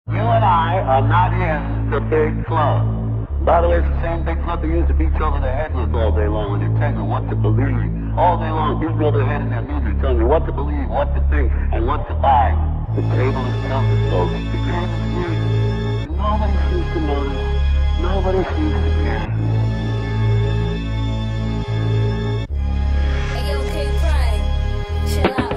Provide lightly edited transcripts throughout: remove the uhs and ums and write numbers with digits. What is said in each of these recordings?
You and I are not in the big club. By the way, it's the same big club they used to beat you over the head with all day long when you're telling you what to believe. All day long, beating over the head in their music, telling you what to believe, what to think, and what to buy. The table is covered, folks. The game is rigged. Nobody seems to notice. Nobody seems to care. Hey yo, Kprime, chill out.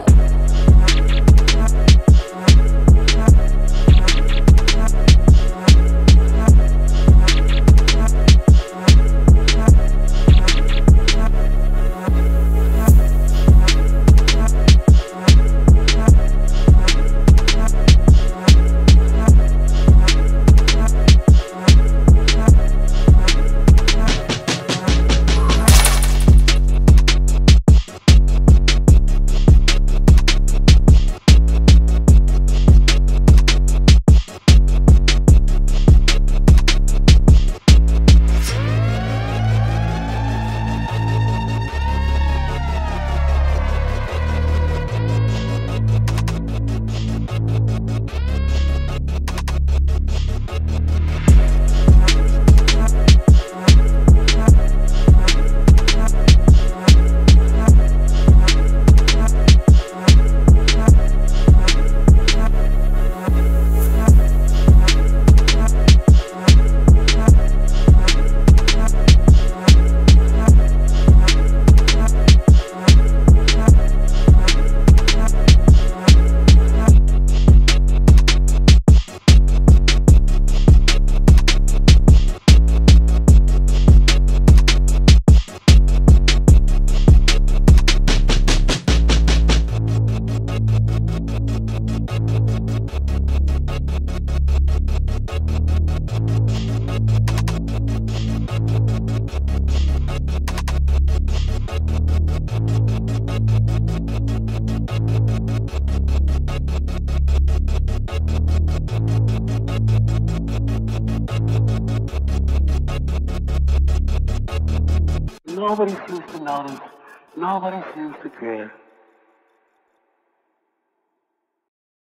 Nobody seems to notice. Nobody seems to care.